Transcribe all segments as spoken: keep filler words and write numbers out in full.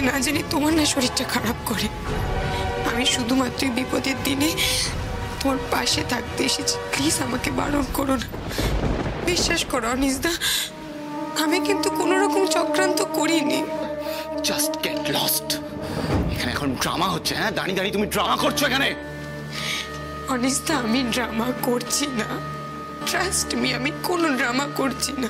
না জানি তোমার না শরীরটা খারাপ করে। আমি শুধুমাত্র বিপদের দিনে তোমার পাশে থাকতে এসেছি, প্লিজ আমাকে বারণ করো না। বিশ্বাস করো অনিসদা, আমি কিন্তু কোনো রকম চক্রান্ত করিনি। Just get lost. এখানে এখন ড্রামা হচ্ছে। হ্যাঁ, দাঁড়িয়ে দাঁড়িয়ে তুমি ড্রামা করছো এখানে। অনিসদা, আমি ড্রামা করছি না, ট্রাস্ট মি, আমি কোনো ড্রামা করছি না।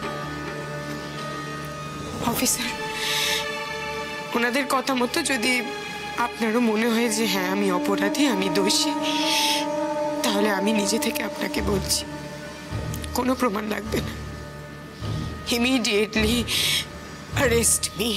অফিসার, ওনাদের কথা মতো যদি আপনারও মনে হয় যে হ্যাঁ আমি অপরাধী, আমি দোষী, তাহলে আমি নিজে থেকে আপনাকে বলছি কোনো প্রমাণ লাগবে না। Immediately arrest me.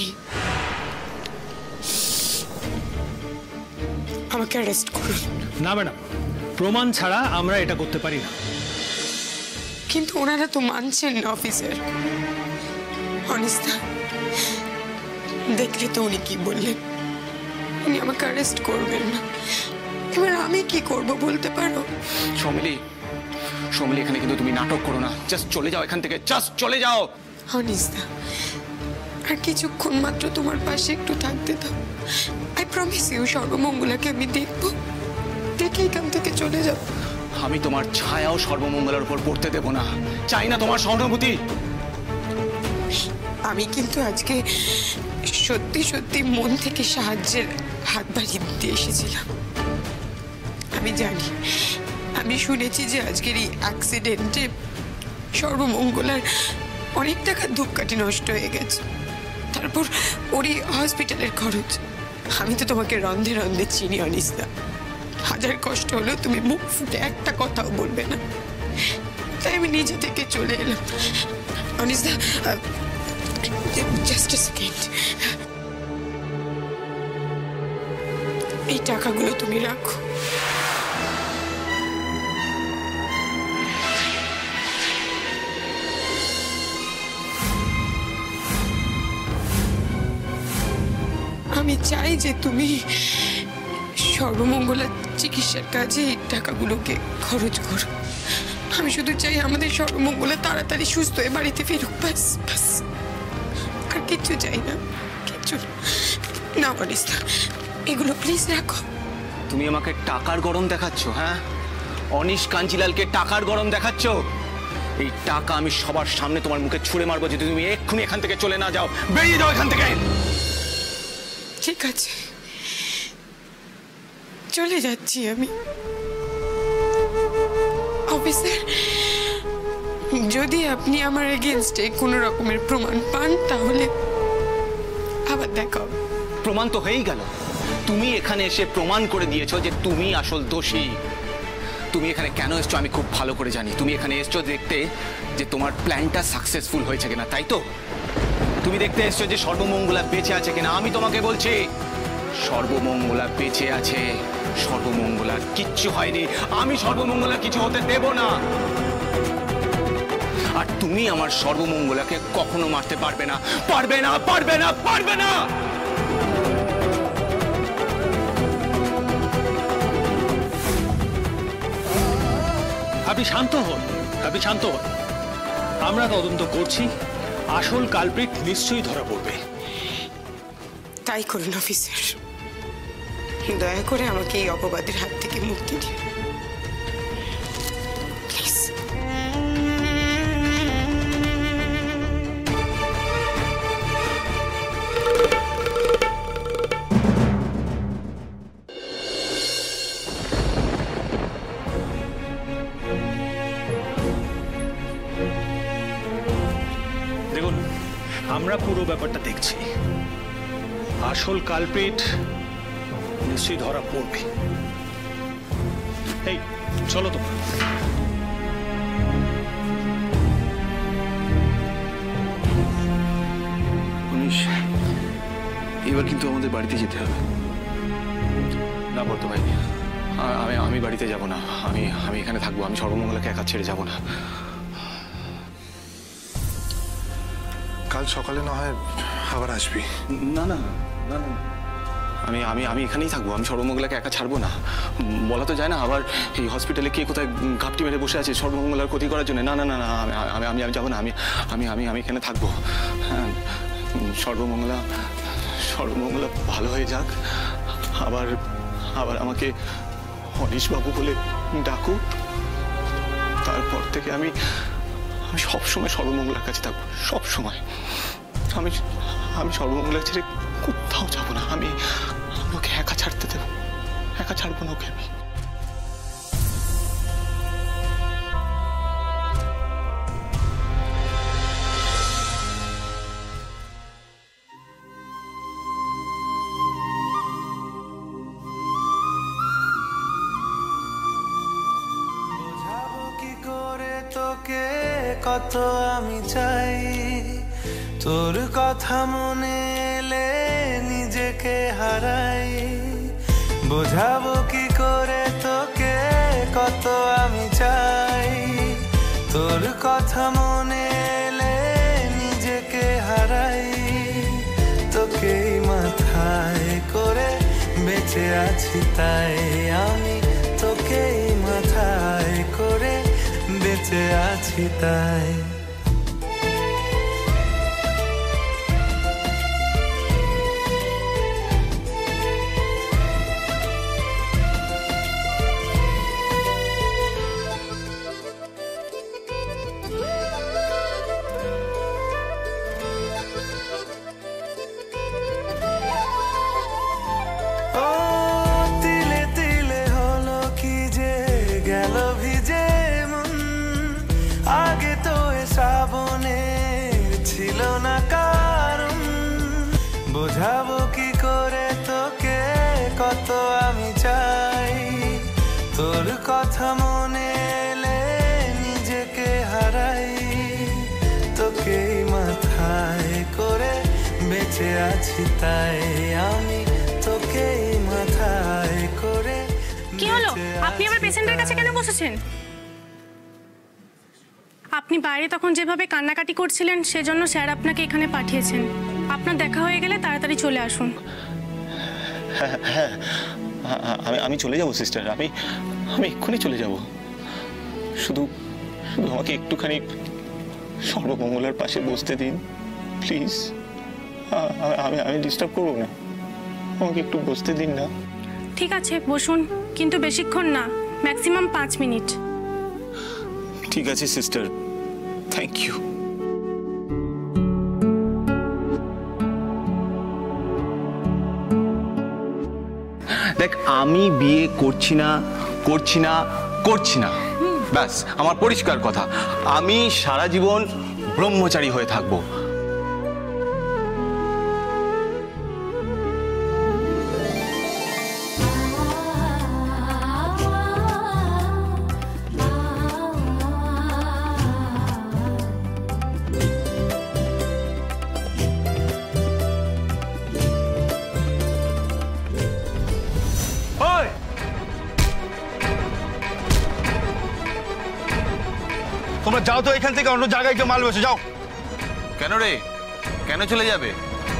আমাকে অ্যারেস্ট করুন। না ম্যাডাম, প্রমাণ ছাড়া আমরা এটা করতে পারি না। কিন্তু ওনারা তো মানছেন না অফিসার। অনিসদা, দেখলে তো উনি কি বললেন, উনি আমাকে অ্যারেস্ট করবেন না। এবার আমি কি করব বলতে পারো? সৌমিলি, সৌমিলি, এখানে কিন্তু তুমি নাটক করো না। জাস্ট চলে যাও এখান থেকে, জাস্ট চলে যাও। অনিসদা, আর কিছুক্ষণ মাত্র তোমার পাশে একটু থাকতে দাও। আই প্রমিস ইউ, সর্বমঙ্গলাকে আমি দেখবো, দেখে এখান থেকে চলে যাও। আমি তোমার ছায়াও সর্বমঙ্গলার উপর পড়তে দেব না। চাই না তোমার সহানুভূতি। আমি কিন্তু আজকে সত্যি সত্যি মন থেকে সাহায্যের হাত বাড়িয়ে দিতে এসেছিলাম। আমি জানি, আমি শুনেছি যে আজকের এই অ্যাক্সিডেন্টে সর্বমঙ্গলার অনেক টাকা ধূপকাঠি নষ্ট হয়ে গেছে, তারপর ওরই হসপিটালের খরচ। আমি তো তোমাকে রন্ধে রন্ধে চিনি অনিসদা, হাজার কষ্ট হলেও তুমি মুখ ফুটে একটা কথাও বলবে না, তাই আমি নিজে থেকে চলে এলাম। অনিসদা, জাস্ট আ সেকেন্ড, এই টাকাগুলো তুমি রাখো। আমি চাই যে তুমি সর্বমঙ্গলার চিকিৎসার কাজে এই টাকাগুলোকে খরচ করো। আমি শুধু চাই আমাদের সর্বমঙ্গলা তাড়াতাড়ি সুস্থ হয়ে বাড়িতে ফিরুক, ব্যাস ব্যাস, আর কিচ্ছু চাই না, কিচ্ছু না। অনিসদা, এগুলো প্লিজ রাখো। তুমি আমাকে টাকার গরম দেখাচ্ছ? হ্যাঁ, অনিশ কাঞ্জিলালকে টাকার গরম দেখাচ্ছ? এই টাকা আমি সবার সামনে তোমার মুখে ছুঁড়ে মারবো যদি তুমি এক্ষুনি এখান থেকে চলে না যাও। বেরিয়ে যাও এখান থেকে। ঠিক আছে, চলে যাচ্ছি আমি। অফিসার, যদি আপনি আমার এগেইনস্টে কোনো রকমের প্রমাণ পান তাহলে আবার দেখা হবে। প্রমাণ তো হয়েই গেল। তুমি এখানে এসে প্রমাণ করে দিয়েছো যে তুমি আসল দোষী। তুমি এখানে কেন এসছো আমি খুব ভালো করে জানি। তুমি এখানে এসছো দেখতে যে তোমার প্ল্যানটা সাকসেসফুল হয়েছে কিনা, তাই তো? তুমি দেখতে এসছো যে সর্বমঙ্গলা বেঁচে আছে কিনা। আমি তোমাকে বলছি সর্বমঙ্গলা বেঁচে আছে, সর্বমঙ্গলার কিচ্ছু হয়নি। আমি সর্বমঙ্গলার কিছু হতে দেব না। আর তুমি আমার সর্বমঙ্গলাকে কখনো মারতে পারবে না, পারবে না, পারবে না, পারবে না। আপনি শান্ত হন, আপনি শান্ত হন। আমরা তদন্ত করছি, আসল কালপ্রিট নিশ্চয়ই ধরা পড়বে। তাই করুন অফিসার, দয়া করে আমাকে এই অপবাদের হাত থেকে মুক্তি দিন প্লিজ। দেখুন, আমরা পুরো ব্যাপারটা দেখছি, আসল কালপ্রিট নিশ্চয়ই ধরা পড়বে। এই চলো তো। উনিশ, এবার কিন্তু আমাদের বাড়িতে যেতে হবে। না বলতো ভাই, আমি আমি বাড়িতে যাব না। আমি আমি এখানে থাকবো। আমি সর্বমঙ্গলাকে একা ছেড়ে যাব না। কাল সকালে না হয় আবার আসবি। না না না না, আমি আমি আমি এখানেই থাকবো। আমি সর্বমঙ্গলাকে একা ছাড়বো না। বলা তো যায় না আবার এই হসপিটালে কে কোথায় ঘাপটি মেরে বসে আছে সর্বমঙ্গলার ক্ষতি করার জন্য। না না না না, আমি আমি আমি যাবো না। আমি আমি আমি আমি এখানে থাকবো। হ্যাঁ, সর্বমঙ্গলা সর্বমঙ্গলা ভালো হয়ে যাক, আবার আবার আমাকে অনিশবাবু বলে ডাকুক, তারপর থেকে আমি আমি সবসময় সর্বমঙ্গলার কাছে থাকবো, সবসময়। আমি আমি সর্বমঙ্গলা ছেড়ে কোথাও যাবো না। আমি ওকে একা ছাড়তে দেবো, একা ছাড়বো না ওকে আমি। তোকে কত আমি চাই, তোর কথা মনে এলে নিজেকে হারাই। বোঝাবো কি করে তোকে কত আমি চাই, তোর কথা মনে এলে নিজেকে হারাই। তোকেই মাথায় করে বেঁচে আছি তাই আমি, তোকেই মাথায় করে বেঁচে আছি তাই। বোঝাবো কি করে তোকে কত আমি চাই, তোর কথা মনে এলে নিজেকে হারাই। তোকেই মাথায় করে বেঁচে আছি তাই আমি, তোকেই মাথায় করে। কি হলো, আপনি আবার পেশেন্টের কাছে কেন বসেছেন? আপনি বাইরে তখন যেভাবে কান্নাকাটি করছিলেন সেজন্য স্যার আপনাকে এখানে পাঠিয়েছেন। আপনার দেখা হয়ে গেলে তাড়াতাড়ি চলে আসুন। হ্যাঁ হ্যাঁ আমি আমি চলে যাব সিস্টার, আমি আমি এক্ষুনি চলে যাব। শুধু শুধু আমাকে একটুখানি সর্বমঙ্গলার পাশে বসতে দিন প্লিজ। আমি আমি ডিস্টার্ব করবো না, আমাকে একটু বসতে দিন না। ঠিক আছে বসুন, কিন্তু বেশিক্ষণ না, ম্যাক্সিমাম পাঁচ মিনিট। ঠিক আছে সিস্টার, থ্যাংক ইউ। দেখ, আমি বিয়ে করছি না করছি না করছি না, ব্যাস আমার পরিষ্কার কথা। আমি সারা জীবন ব্রহ্মচারী হয়ে থাকবো। তোমরা যাও তো এখান থেকে, অন্য জায়গায় কেউ মাল বসে যাও। কেন রে, কেন চলে যাবে?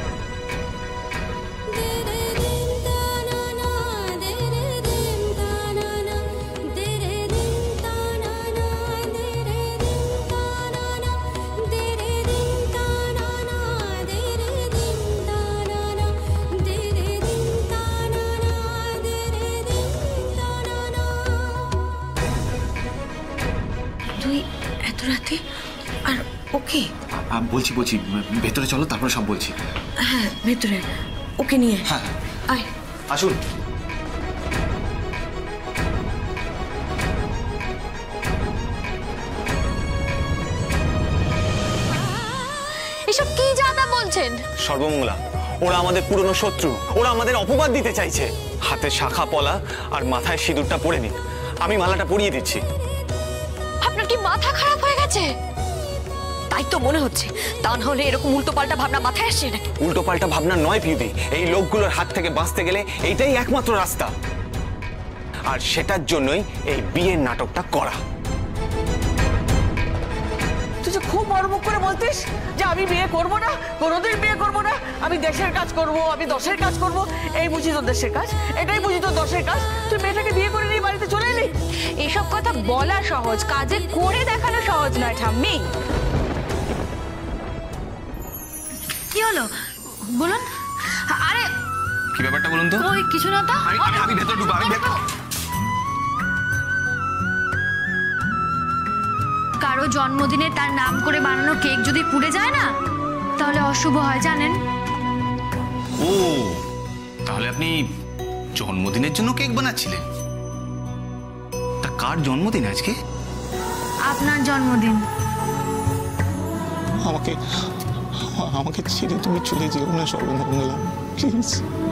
তুই এত রাতে আর ওকে? বলছি বলছি ভেতরে চলো, তারপরে সব বলছি। হ্যাঁ ভেতরে, ওকে নিয়ে। হ্যাঁ আয় আসুন। এসব কি যাতা বলছেন? সর্বমঙ্গলা, ওরা আমাদের পুরনো শত্রু, ওরা আমাদের অপবাদ দিতে চাইছে। হাতে শাখা পলা আর মাথায় সিঁদুরটা পরে নিন, আমি মালাটা পরিয়ে দিচ্ছি। আপনার কি মাথা খারাপ হয়ে গেছে? তাই তো মনে হচ্ছে, তা না হলে এরকম উল্টো পাল্টা ভাবনা মাথায় আসছে নাকি? উল্টো পাল্টা ভাবনা নয় পিউদি, এই লোকগুলোর হাত থেকে বাঁচতে গেলে এইটাই একমাত্র রাস্তা, আর সেটার জন্যই এই বিয়ের নাটকটা করা। তুই যে খুব বড় মুখ করে বলতিস যে আমি বিয়ে করব না, কোনোদিন বিয়ে করব না, আমি দেশের কাজ করব, আমি দশের কাজ করব, এই বুঝি তো দেশের কাজ, এটাই বুঝি তো দশের কাজ। তুই মেয়েটাকে বিয়ে করে নিয়ে বাড়িতে চলে এলি। এসব কথা বলা সহজ, কাজে করে দেখানো সহজ নয় ঠাম্মি। কি হলো বলুন? আরে কি ব্যাপারটা বলুন তো? ওই কিছু না তো। আমি আমি- আমি ভেতর ঢুকবো, আমি ভেতর। কারো জন্মদিনে তার নাম করে বানানো কেক যদি পুড়ে যায় না তাহলে অশুভ হয় জানেন। ও তাহলে আপনি জন্মদিনের জন্য কেক বানাচ্ছিলেন? তা কার জন্মদিন আজকে? আপনার জন্মদিন। আমাকে আমাকে ছেড়ে তুমি চলে যেও না সর্বমঙ্গলা, প্লিজ।